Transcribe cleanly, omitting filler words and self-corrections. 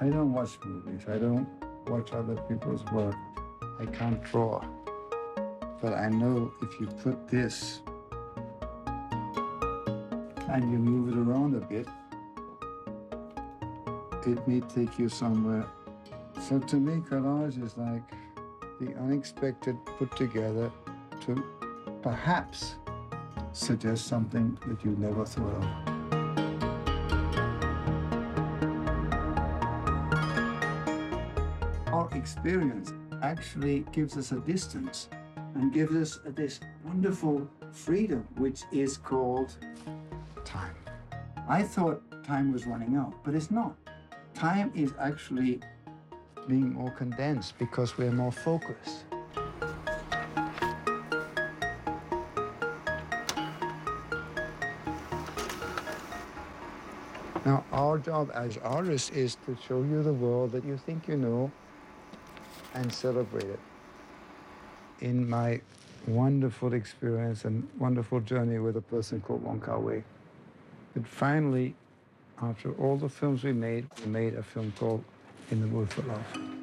I don't watch movies. I don't watch other people's work. I can't draw. But I know if you put this and you move it around a bit, it may take you somewhere. So to me, collage is like the unexpected put together to perhaps suggest something that you never thought of. Our experience actually gives us a distance and gives us this wonderful freedom, which is called time. I thought time was running out, but it's not. Time is actually being more condensed because we're more focused. Now, our job as artists is to show you the world that you think you know and celebrate it. In my wonderful experience and wonderful journey with a person called Wong Kar-wai, but finally, after all the films we made a film called In the Mood for Love.